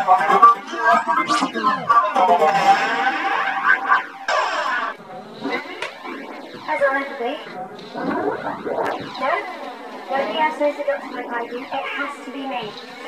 As I'll ever be. No? Nobody else knows the doctor like I do. It has to be me.